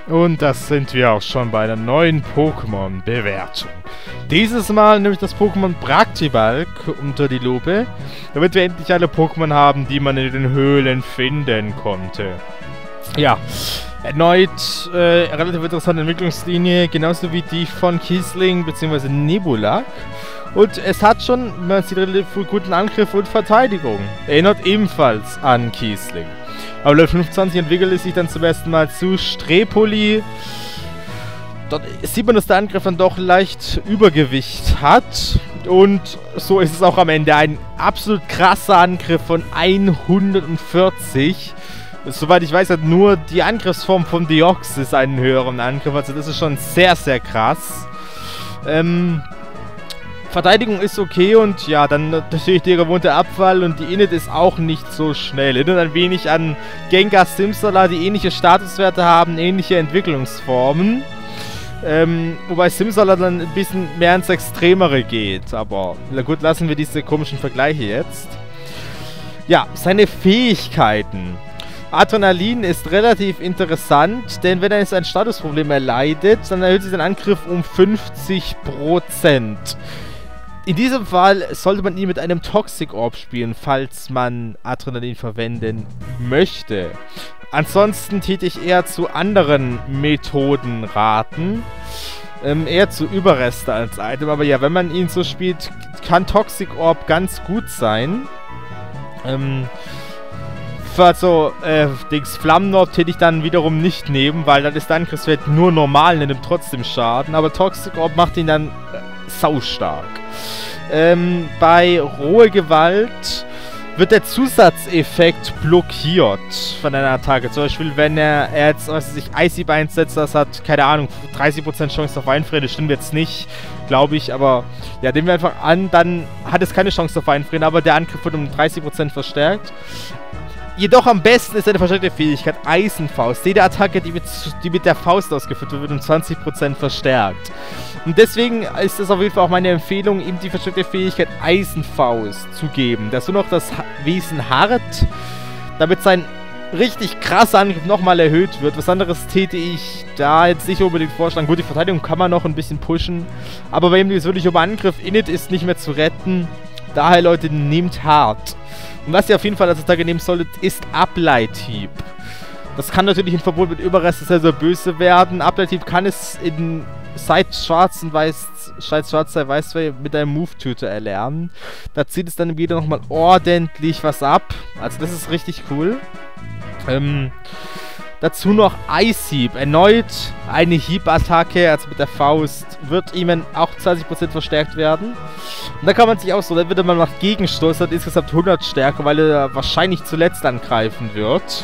Und das sind wir auch schon bei der neuen Pokémon-Bewertung. Dieses Mal nehme ich das Pokémon Braktibalk unter die Lupe, damit wir endlich alle Pokémon haben, die man in den Höhlen finden konnte. Ja, erneut relativ interessante Entwicklungslinie, genauso wie die von Kiesling bzw. Nebulak. Und es hat schon, man sieht, relativ guten Angriff und Verteidigung. Erinnert ebenfalls an Kiesling. Aber Level 25 entwickelt es sich dann zum ersten Mal zu Strepoli. Dort sieht man, dass der Angriff dann doch leicht Übergewicht hat. Und so ist es auch am Ende. Ein absolut krasser Angriff von 140. Soweit ich weiß, hat nur die Angriffsform von Deoxys einen höheren Angriff. Also das ist schon sehr, sehr krass. Verteidigung ist okay und ja, dann natürlich der gewohnte Abfall und die Init ist auch nicht so schnell. Erinnert ein wenig an Gengar, Simsala, die ähnliche Statuswerte haben, ähnliche Entwicklungsformen. Wobei Simsala dann ein bisschen mehr ins Extremere geht. Aber na gut, lassen wir diese komischen Vergleiche jetzt. Ja, seine Fähigkeiten. Adrenalin ist relativ interessant, denn wenn er jetzt ein Statusproblem erleidet, dann erhöht sich sein Angriff um 50%. In diesem Fall sollte man ihn mit einem Toxic Orb spielen, falls man Adrenalin verwenden möchte. Ansonsten täte ich eher zu anderen Methoden raten. Eher zu Überreste als Item. Aber ja, wenn man ihn so spielt, kann Toxic Orb ganz gut sein. Für so Flammenorb täte ich dann wiederum nicht nehmen, weil dann ist der Angriffswert nur normal, nimmt trotzdem Schaden. Aber Toxic Orb macht ihn dann saustark. Bei rohe Gewalt wird der Zusatzeffekt blockiert von einer Attacke. Zum Beispiel, wenn er jetzt, was weiß ich, Icy einsetzt, das hat, keine Ahnung, 30% Chance auf Einfrieren. Das stimmt jetzt nicht, glaube ich, aber ja, nehmen wir einfach an, dann hat es keine Chance auf Einfrieren, aber der Angriff wird um 30% verstärkt. Jedoch am besten ist eine verstärkte Fähigkeit, Eisenfaust. Jede Attacke, die mit der Faust ausgeführt wird, wird um 20% verstärkt. Und deswegen ist es auf jeden Fall auch meine Empfehlung, ihm die verstärkte Fähigkeit Eisenfaust zu geben. Dass nur noch das Wesen hart, damit sein richtig krasser Angriff nochmal erhöht wird. Was anderes täte ich da jetzt nicht unbedingt vorschlagen. Gut, die Verteidigung kann man noch ein bisschen pushen. Aber bei ihm geht es wirklich um Angriff. Init ist nicht mehr zu retten. Daher, Leute, nehmt hart. Und was ihr auf jeden Fall als Attacke nehmen solltet, ist Ableithieb. Das kann natürlich in Verbund mit Überreste sehr, sehr böse werden. Ableithieb kann es in seit Schwarz sei Weiß mit einem Move-Tutor erlernen. Da zieht es dann wieder nochmal ordentlich was ab. Also das ist richtig cool. Dazu noch Eishieb. Erneut eine Hieb-Attacke, also mit der Faust, wird ihm auch 20% verstärkt werden. Und da kann man sich auch so, dann wird man nach Gegenstoß, hat insgesamt 100 Stärke, weil er wahrscheinlich zuletzt angreifen wird.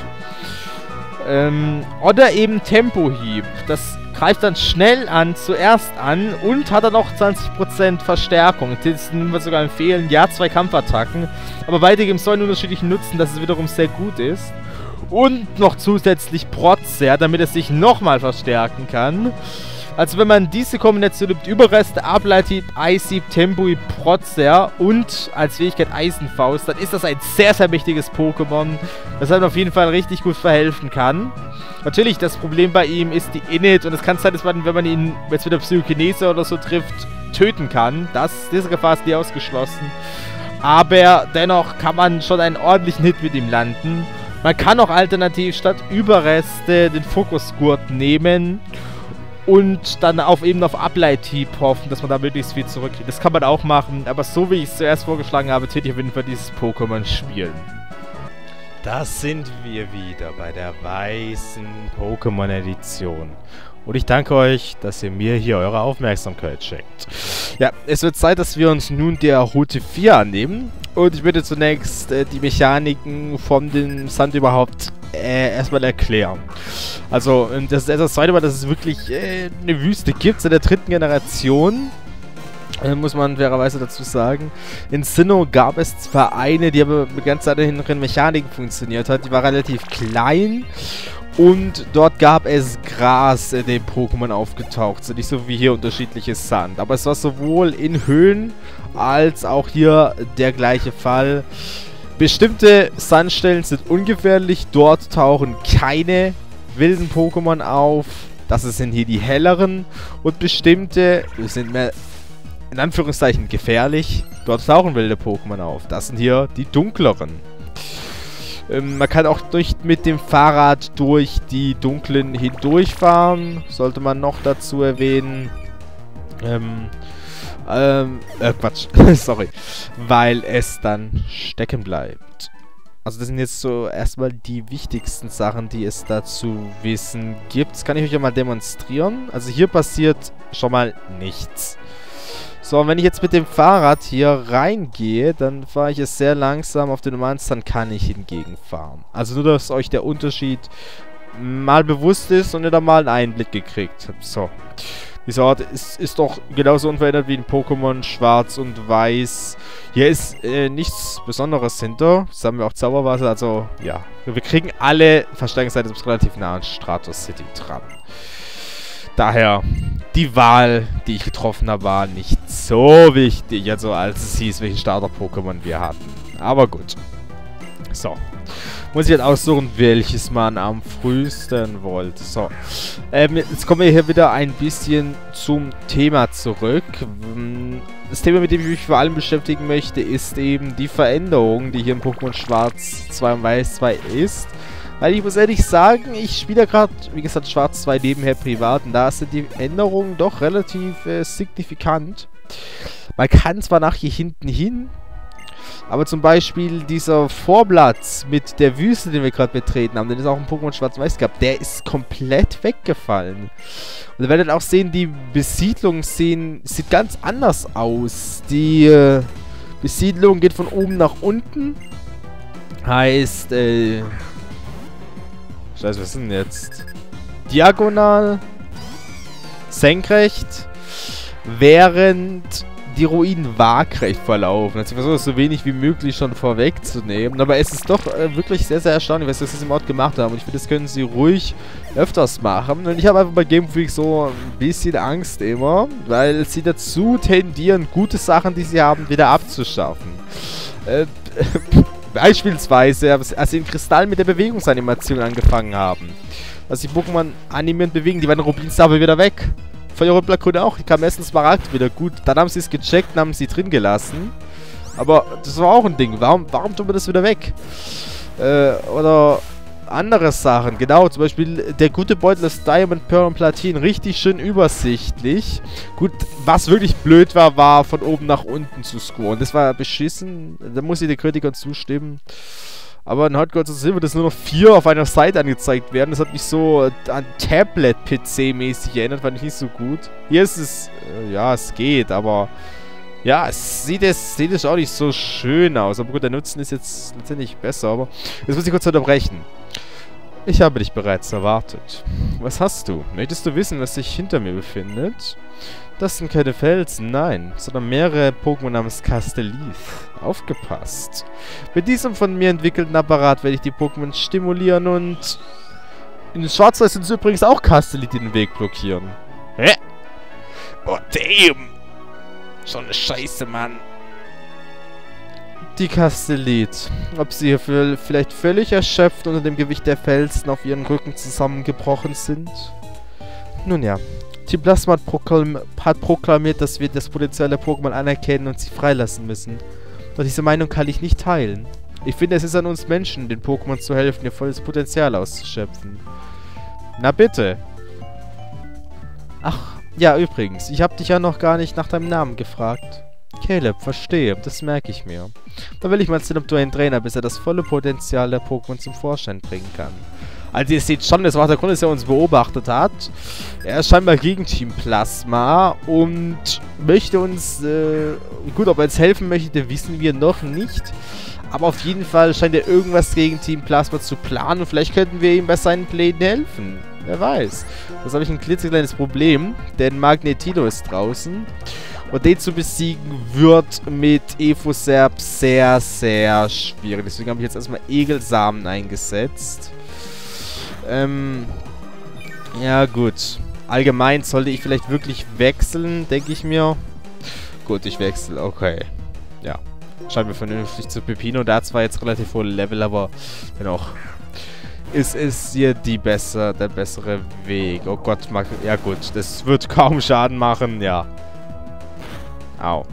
Oder eben Tempohieb. Das greift dann schnell an, zuerst an und hat dann auch 20% Verstärkung. Das würden wir sogar empfehlen. Ja, 2 Kampfattacken, aber beide geben so einen unterschiedlichen Nutzen, dass es wiederum sehr gut ist. Und noch zusätzlich Protzer, damit es sich nochmal verstärken kann. Also wenn man diese Kombination nimmt, Überreste, Ableithieb, Eishieb, Tempohieb, Protzer und als Fähigkeit Eisenfaust, dann ist das ein sehr, sehr mächtiges Pokémon, das einem auf jeden Fall richtig gut verhelfen kann. Natürlich, das Problem bei ihm ist die Init und es kann sein, dass man, wenn man ihn jetzt mit der Psychokinese oder so trifft, töten kann. Diese Gefahr ist nie ausgeschlossen. Aber dennoch kann man schon einen ordentlichen Hit mit ihm landen. Man kann auch alternativ statt Überreste den Fokusgurt nehmen und dann eben auf Ableithieb hoffen, dass man da möglichst viel zurückkriegt. Das kann man auch machen, aber so wie ich es zuerst vorgeschlagen habe, täte ich auf jeden Fall dieses Pokémon spielen. Das sind wir wieder bei der weißen Pokémon-Edition. Und ich danke euch, dass ihr mir hier eure Aufmerksamkeit schenkt. Ja, es wird Zeit, dass wir uns nun der Route 4 annehmen. Und ich würde zunächst die Mechaniken von dem Sand überhaupt erstmal erklären. Also, das ist das zweite Mal, dass es wirklich eine Wüste gibt, in der 3. Generation. Muss man fairerweise dazu sagen. In Sinnoh gab es zwar eine, die aber mit ganz anderen Mechaniken funktioniert hat. Die war relativ klein. Und dort gab es Gras, in dem Pokémon aufgetaucht sind. Nicht so wie hier unterschiedliches Sand. Aber es war sowohl in Höhlen als auch hier der gleiche Fall. Bestimmte Sandstellen sind ungefährlich. Dort tauchen keine wilden Pokémon auf. Das sind hier die helleren und bestimmte sind mehr in Anführungszeichen gefährlich. Dort tauchen wilde Pokémon auf. Das sind hier die dunkleren. Man kann auch mit dem Fahrrad durch die dunklen hindurchfahren. Sollte man noch dazu erwähnen. Quatsch. Sorry. Weil es dann stecken bleibt. Also das sind jetzt so erstmal die wichtigsten Sachen, die es dazu wissen gibt. Das kann ich euch ja mal demonstrieren. Also hier passiert schon mal nichts. So, und wenn ich jetzt mit dem Fahrrad hier reingehe, dann fahre ich es sehr langsam. Auf den normalen Stand kann ich hingegen fahren. Also nur, dass euch der Unterschied mal bewusst ist und ihr da mal einen Einblick gekriegt habt. So. Dieser Ort ist doch genauso unverändert wie in Pokémon Schwarz und Weiß. Hier ist nichts Besonderes hinter. Das haben wir auch Zauberwasser. Also, ja. Wir kriegen alle Verstärkungsseiten relativ nah an Stratos City dran. Daher, die Wahl, die ich getroffen habe, war nicht so wichtig. Also, als es hieß, welchen Starter-Pokémon wir hatten. Aber gut. So. Muss ich jetzt aussuchen, welches man am frühesten wollte. So. Jetzt kommen wir hier wieder ein bisschen zum Thema zurück. Das Thema, mit dem ich mich vor allem beschäftigen möchte, ist eben die Veränderung, die hier in Pokémon Schwarz 2 und Weiß 2 ist. Weil ich muss ehrlich sagen, ich spiele ja gerade, wie gesagt, Schwarz 2 nebenher privat. Und da sind die Änderungen doch relativ signifikant. Man kann zwar nach hier hinten hin, aber zum Beispiel dieser Vorplatz mit der Wüste, den wir gerade betreten haben, den ist auch im Pokémon Schwarz-Weiß gehabt, der ist komplett weggefallen. Und ihr werdet auch sehen, die Besiedlung sieht ganz anders aus. Die Besiedlung geht von oben nach unten. Heißt, Scheiße, was ist denn jetzt? Diagonal, senkrecht, während die Ruinen waagrecht verlaufen. Also ich versuche das so wenig wie möglich schon vorwegzunehmen. Aber es ist doch wirklich sehr, sehr erstaunlich, was sie im Ort gemacht haben. Und ich finde, das können sie ruhig öfters machen. Und ich habe einfach bei Game Freak so ein bisschen Angst immer, weil sie dazu tendieren, gute Sachen, die sie haben, wieder abzuschaffen. Beispielsweise, als sie in Kristall mit der Bewegungsanimation angefangen haben. Als die Pokémon animierend bewegen, die waren Rubins aber wieder weg. Feuer und Blakone auch. Die kam erst in Smaragd wieder gut. Dann haben sie es gecheckt und haben sie drin gelassen. Aber das war auch ein Ding. Warum tun wir das wieder weg? Oder andere Sachen. Genau, zum Beispiel der gute Beutel ist Diamond, Pearl und Platin. Richtig schön übersichtlich. Gut, was wirklich blöd war, war von oben nach unten zu scoren. Das war beschissen. Da muss ich den Kritikern zustimmen. Aber in Hot Gold und Silber, dass nur noch 4 auf einer Seite angezeigt werden. Das hat mich so an Tablet-PC-mäßig erinnert, fand ich nicht so gut. Hier ist es, ja, es geht, aber ja, es sieht auch nicht so schön aus. Aber gut, der Nutzen ist jetzt letztendlich besser, aber jetzt muss ich kurz unterbrechen. Ich habe dich bereits erwartet. Was hast du? Möchtest du wissen, was sich hinter mir befindet? Das sind keine Felsen, nein, sondern mehrere Pokémon namens Castellith. Aufgepasst. Mit diesem von mir entwickelten Apparat werde ich die Pokémon stimulieren und in Schwarz-Weiß sind übrigens auch Castellith den Weg blockieren. Hä? Oh, damn! So eine Scheiße, Mann. Die Castellith. Ob sie hier vielleicht völlig erschöpft unter dem Gewicht der Felsen auf ihren Rücken zusammengebrochen sind? Nun ja. Team Plasma hat proklamiert, dass wir das Potenzial der Pokémon anerkennen und sie freilassen müssen. Doch diese Meinung kann ich nicht teilen. Ich finde, es ist an uns Menschen, den Pokémon zu helfen, ihr volles Potenzial auszuschöpfen. Na bitte. Ach, ja, übrigens. Ich habe dich ja noch gar nicht nach deinem Namen gefragt. Caleb, verstehe. Das merke ich mir. Da will ich mal sehen, ob du einen Trainer bist, der das volle Potenzial der Pokémon zum Vorschein bringen kann. Also ihr seht schon, das war der Grund, dass er uns beobachtet hat. Er ist scheinbar gegen Team Plasma und möchte uns, gut, ob er uns helfen möchte, wissen wir noch nicht. Aber auf jeden Fall scheint er irgendwas gegen Team Plasma zu planen und vielleicht könnten wir ihm bei seinen Plänen helfen. Wer weiß. Das habe ich ein klitzekleines Problem, denn Magnetino ist draußen. Und den zu besiegen wird mit Evoserb sehr, sehr schwierig. Deswegen habe ich jetzt erstmal Egelsamen eingesetzt. Ja gut. Allgemein sollte ich vielleicht wirklich wechseln, denke ich mir. Gut, ich wechsle, okay. Ja. Scheint mir vernünftig zu Pepino. Da hat zwar jetzt relativ hohe Level, aber dennoch. ist es hier der bessere Weg. Oh Gott, ja gut, das wird kaum Schaden machen, ja. Au.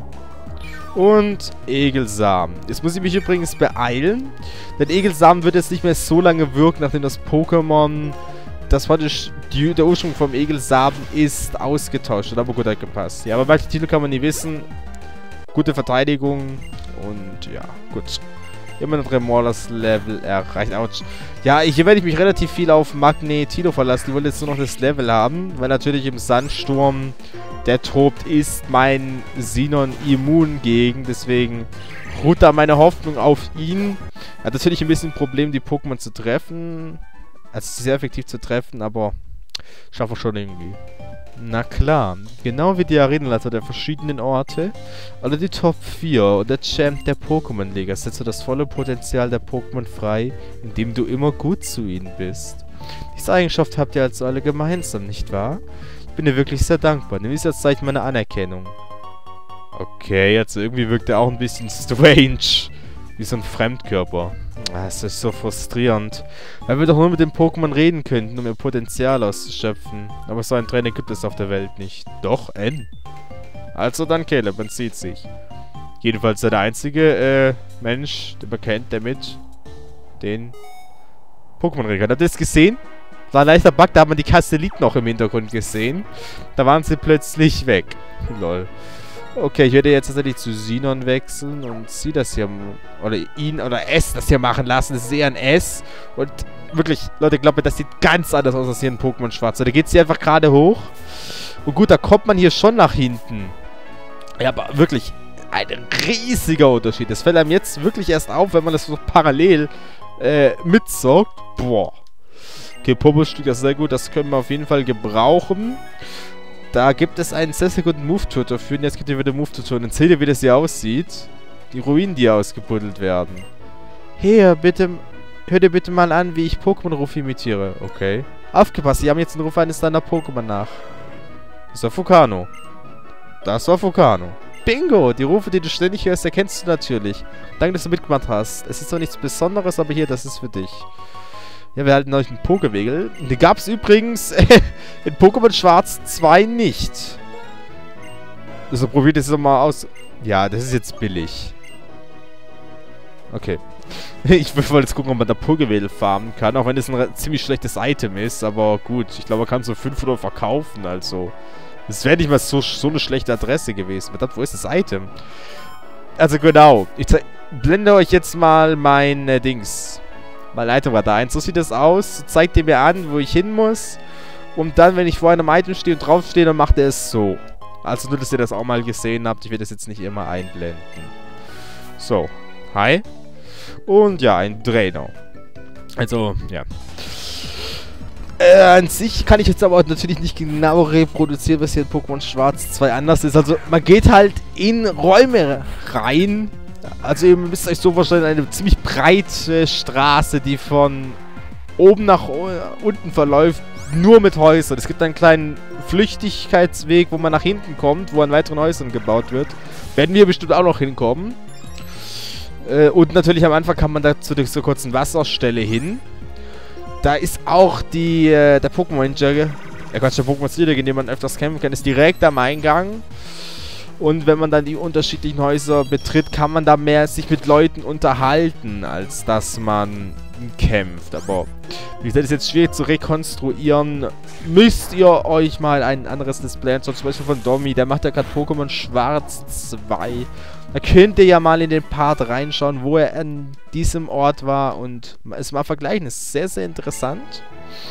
Und Egelsamen. Jetzt muss ich mich übrigens beeilen, denn Egelsamen wird jetzt nicht mehr so lange wirken, nachdem das Pokémon, das praktisch der Ursprung vom Egelsamen ist, ausgetauscht hat. Aber gut, hat gepasst. Ja, aber manche Titel kann man nie wissen. Gute Verteidigung und ja, gut. Immer ein Remorlas Level erreicht. Autsch. Ja, hier werde ich mich relativ viel auf Magnetilo verlassen. Die wollen jetzt nur noch das Level haben, weil natürlich im Sandsturm, der tobt, ist mein Sinon immun gegen. Deswegen ruht da meine Hoffnung auf ihn. Er hat natürlich ein bisschen ein Problem, die Pokémon zu treffen. Also sehr effektiv zu treffen, aber schaffe schon irgendwie. Na klar, genau wie die Arenaleiter der verschiedenen Orte, also die Top 4 und der Champ der Pokémon-Liga setzt du das volle Potenzial der Pokémon frei, indem du immer gut zu ihnen bist. Diese Eigenschaft habt ihr also alle gemeinsam, nicht wahr? Ich bin dir wirklich sehr dankbar, nimm dies als Zeichen meiner Anerkennung. Okay, also irgendwie wirkt er auch ein bisschen strange, wie so ein Fremdkörper. Es ist so frustrierend, weil wir doch nur mit dem Pokémon reden könnten, um ihr Potenzial auszuschöpfen. Aber so einen Trainer gibt es auf der Welt nicht. Doch, N. Also dann Caleb, man sieht sich. Jedenfalls der einzige Mensch, den man kennt, der mit den Pokémon reden kann. Habt ihr das gesehen? War ein leichter Bug, da hat man die Kastelit noch im Hintergrund gesehen. Da waren sie plötzlich weg. Lol. Okay, ich werde jetzt tatsächlich zu Sinon wechseln und sie das hier, oder ihn, oder es das hier machen lassen. Das ist eher ein S. Und wirklich, Leute, glaubt mir, das sieht ganz anders aus als hier in Pokémon Schwarz. Da geht sie einfach gerade hoch. Und gut, da kommt man hier schon nach hinten. Ja, aber wirklich ein riesiger Unterschied. Das fällt einem jetzt wirklich erst auf, wenn man das so parallel mitzockt. Boah. Okay, Popo-Stück, das ist sehr gut. Das können wir auf jeden Fall gebrauchen. Da gibt es einen sehr, sehr guten Move-Tutor für. Und jetzt gibt ihr wieder Move-Tutor. Und dann seht ihr, wie das hier aussieht. Die Ruinen, die ausgebuddelt werden. Hier, bitte. Hör dir bitte mal an, wie ich Pokémon-Ruf imitiere. Okay. Aufgepasst, Sie haben jetzt den Ruf eines deiner Pokémon nach. Das war Fukano. Das war Fukano. Bingo! Die Rufe, die du ständig hörst, erkennst du natürlich. Danke, dass du mitgemacht hast. Es ist zwar nichts Besonderes, aber hier, das ist für dich. Ja, wir halten euch einen Pokewegel. Die gab es übrigens in Pokémon Schwarz 2 nicht. Also probiert es mal aus. Ja, das ist jetzt billig. Okay. Ich wollte jetzt gucken, ob man da Pokewedel farmen kann, auch wenn das ein ziemlich schlechtes Item ist. Aber gut, ich glaube, man kann so 500 verkaufen, also. Das wäre nicht mal so eine schlechte Adresse gewesen. Verdammt, wo ist das Item? Also genau, ich blende euch jetzt mal mein Dings. Mein Itemrad ein. So sieht das aus. Zeigt ihr mir an, wo ich hin muss. Und dann, wenn ich vor einem Item stehe und draufstehe, dann macht er es so. Also nur, dass ihr das auch mal gesehen habt. Ich werde das jetzt nicht immer einblenden. So. Hi. Und ja, ein Trainer. Also, ja. An sich kann ich jetzt aber natürlich nicht genau reproduzieren, was hier in Pokémon Schwarz 2 anders ist. Also, man geht halt in Räume rein. Also ihr müsst euch so vorstellen, eine ziemlich breite Straße, die von oben nach unten verläuft, nur mit Häusern. Es gibt einen kleinen Flüchtigkeitsweg, wo man nach hinten kommt, wo an weiteren Häusern gebaut wird. Werden wir bestimmt auch noch hinkommen. Und natürlich am Anfang kann man da zu dieser kurzen Wasserstelle hin. Da ist auch der Pokémon Ranger, der Pokémon Leader, gegen den man öfters kämpfen kann, ist direkt am Eingang. Und wenn man dann die unterschiedlichen Häuser betritt, kann man da mehr sich mit Leuten unterhalten, als dass man kämpft. Aber wie gesagt, ist jetzt schwierig zu rekonstruieren. Müsst ihr euch mal ein anderes Display anschauen, zum Beispiel von Domi. Der macht ja gerade Pokémon Schwarz 2. Da könnt ihr ja mal in den Part reinschauen, wo er an diesem Ort war und es mal vergleichen. Das ist sehr, sehr interessant,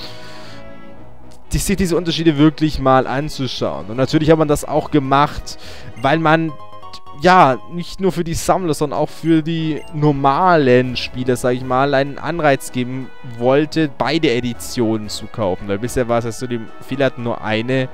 sich diese Unterschiede wirklich mal anzuschauen. Und natürlich hat man das auch gemacht, weil man, ja, nicht nur für die Sammler, sondern auch für die normalen Spieler, sag ich mal, einen Anreiz geben wollte, beide Editionen zu kaufen. Weil bisher war es ja so, viele hatten nur eine.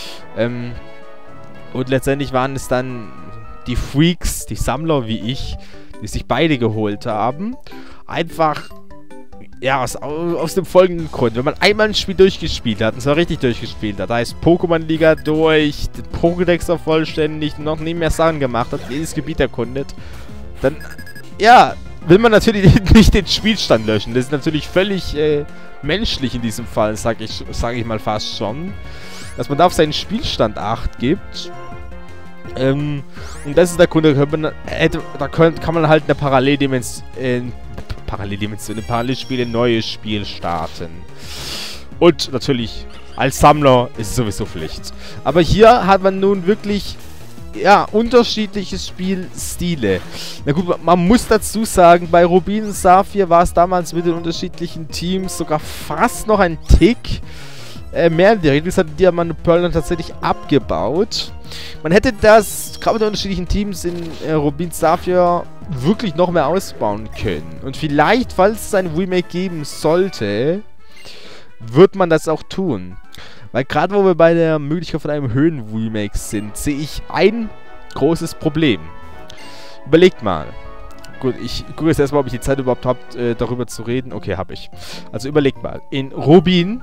Und letztendlich waren es dann die Freaks, die Sammler wie ich, die sich beide geholt haben. Einfach, ja, aus dem folgenden Grund. Wenn man einmal ein Spiel durchgespielt hat, und zwar richtig durchgespielt hat, da heißt Pokémon-Liga durch, den Pokédex vervollständigt, noch nie mehr Sachen gemacht hat, jedes Gebiet erkundet, dann, ja, will man natürlich nicht den Spielstand löschen. Das ist natürlich völlig menschlich in diesem Fall, sag ich mal fast schon. Dass man da auf seinen Spielstand Acht gibt. Und das ist der Grund, da kann man halt eine Paralleldimension, in Parallelspiel ein neues Spiel starten. Und natürlich, als Sammler ist es sowieso Pflicht. Aber hier hat man nun wirklich, ja, unterschiedliche Spielstile. Na gut, man muss dazu sagen, bei Rubin und Saphir war es damals mit den unterschiedlichen Teams sogar fast noch ein Tick mehr in der Regel. Das hat Diamant und Pearl dann tatsächlich abgebaut. Man hätte das, gerade mit den unterschiedlichen Teams in Rubin Saphir, wirklich noch mehr ausbauen können. Und vielleicht, falls es ein Remake geben sollte, wird man das auch tun. Weil gerade wo wir bei der Möglichkeit von einem Höhen-Remake sind, sehe ich ein großes Problem. Überlegt mal. Gut, ich gucke jetzt erstmal, ob ich die Zeit überhaupt habe, darüber zu reden. Okay, habe ich. Also überlegt mal. In Rubin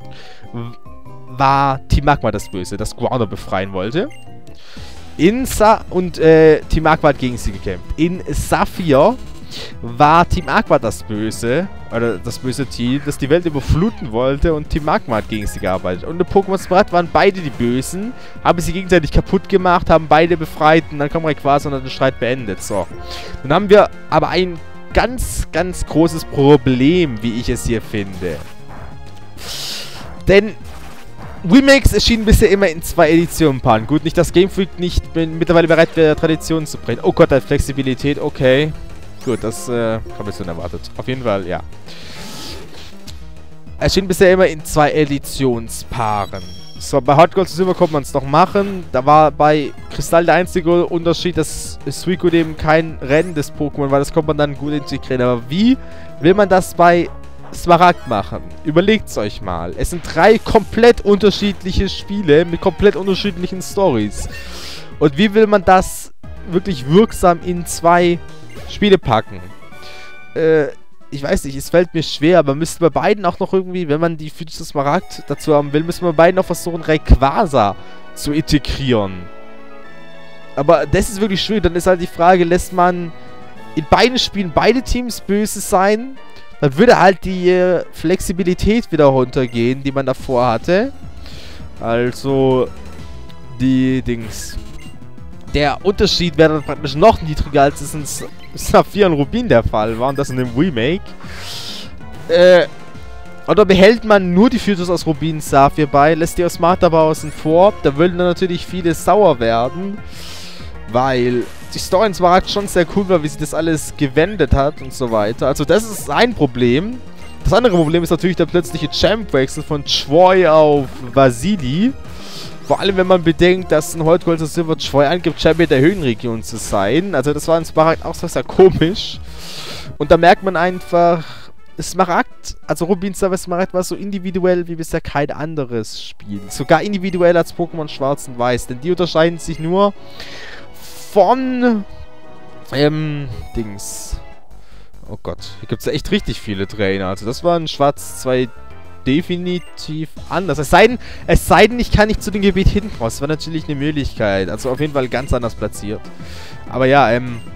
war Team Magma das Böse, das Guano befreien wollte. Team Aqua hat gegen sie gekämpft. In Saphir war Team Aqua das Böse, oder das böse Team, das die Welt überfluten wollte, und Team Magma hat gegen sie gearbeitet. Und in Pokémon Smaragd waren beide die Bösen, haben sie gegenseitig kaputt gemacht, haben beide befreit und dann kam Rayquaza und hat den Streit beendet. So. Dann haben wir aber ein ganz, ganz großes Problem, wie ich es hier finde. Denn Remakes erschienen bisher immer in 2 Editionen-Paaren. Gut, nicht, dass Game Freak nicht mittlerweile bereit wäre, Traditionen zu brechen. Oh Gott, da hat Flexibilität, okay. Gut, das habe ich so unerwartet. Auf jeden Fall, ja. Erschien bisher immer in 2 Editionspaaren. So, bei Hot Gold und Silber konnte man es noch machen. Da war bei Kristall der einzige Unterschied, dass Suicune kein rennendes Pokémon war. Das konnte man dann gut integrieren. Aber wie will man das bei Smaragd machen? Überlegt's euch mal. Es sind 3 komplett unterschiedliche Spiele mit komplett unterschiedlichen Stories. Und wie will man das wirklich wirksam in 2 Spiele packen? Ich weiß nicht, es fällt mir schwer, aber müsste bei beiden auch noch irgendwie, wenn man die Features des Smaragd dazu haben will, müssen wir bei beiden auch versuchen, Rayquaza zu integrieren. Aber das ist wirklich schwierig. Dann ist halt die Frage, lässt man in beiden Spielen beide Teams böse sein? Dann würde halt die Flexibilität wieder runtergehen, die man davor hatte. Also, die Dings. Der Unterschied wäre dann praktisch noch niedriger, als es in Saphir und Rubin der Fall war, und das in dem Remake. Oder behält man nur die Features aus Rubin Saphir bei, lässt die aus Smaragd aber außen vor. Da würden dann natürlich viele sauer werden, weil die Story in Smaragd schon sehr cool war, wie sie das alles gewendet hat und so weiter. Also das ist ein Problem. Das andere Problem ist natürlich der plötzliche Champ-Wechsel von Choi auf Vasili. Vor allem, wenn man bedenkt, dass ein Hot Gold und Silver Choi angibt, Champion der Höhenregion zu sein. Also das war in Smaragd auch sehr komisch. Und da merkt man einfach, Smaragd, also Rubin Smaragd war so individuell wie bisher kein anderes Spiel. Sogar individuell als Pokémon Schwarz und Weiß. Denn die unterscheiden sich nur von Dings. Oh Gott, hier gibt es ja echt richtig viele Trainer. Also das war in Schwarz 2 definitiv anders. Es sei denn, ich kann nicht zu dem Gebiet hinten raus. Das war natürlich eine Möglichkeit. Also auf jeden Fall ganz anders platziert. Aber ja,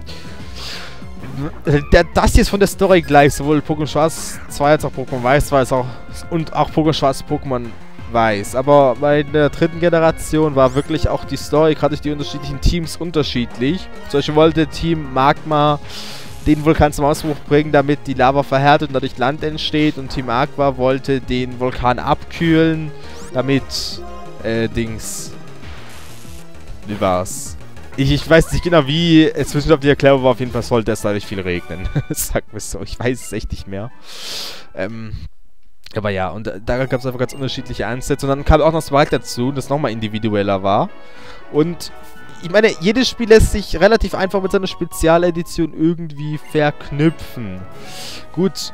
das hier ist von der Story gleich. Sowohl Pokémon Schwarz 2 als auch Pokémon Weiß 2 und auch Pokémon Schwarz Pokémon Weiß. Aber bei der 3. Generation war wirklich auch die Story, gerade durch die unterschiedlichen Teams, unterschiedlich. Zum Beispiel wollte Team Magma den Vulkan zum Ausbruch bringen, damit die Lava verhärtet und dadurch Land entsteht. Und Team Aqua wollte den Vulkan abkühlen, damit, Dings. Wie war's? Ich weiß nicht genau wie, zwischendurch die Erklärung war, auf jeden Fall sollte es dadurch viel regnen. Sagt mir so, ich weiß es echt nicht mehr. Aber ja, und da gab es einfach ganz unterschiedliche Ansätze. Und dann kam auch noch Smaragd dazu, das nochmal individueller war. Und ich meine, jedes Spiel lässt sich relativ einfach mit seiner Spezialedition irgendwie verknüpfen. Gut,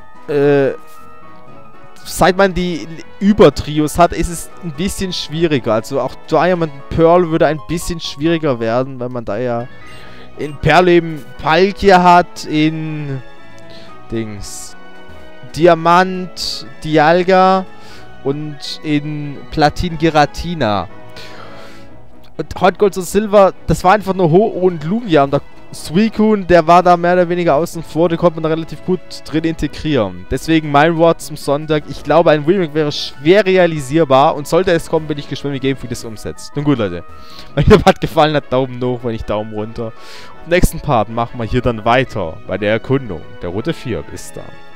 seit man die Übertrios hat, ist es ein bisschen schwieriger. Also auch Diamond Pearl würde ein bisschen schwieriger werden, weil man da ja in Pearl eben Palkia hat, in Dings Diamant, Dialga und in Platin Giratina. Und Hot Gold und Silver, das war einfach nur Ho und Lugia. Und da Suicune, der war da mehr oder weniger außen vor, den konnte man da relativ gut drin integrieren. Deswegen mein Wort zum Sonntag, ich glaube ein Remake wäre schwer realisierbar und sollte es kommen, bin ich gespannt, wie Game Freak das umsetzt. Nun gut, Leute, wenn euch der Part gefallen hat, Daumen hoch, wenn nicht Daumen runter. Im nächsten Part machen wir hier dann weiter bei der Erkundung der Route 4. Bis dann.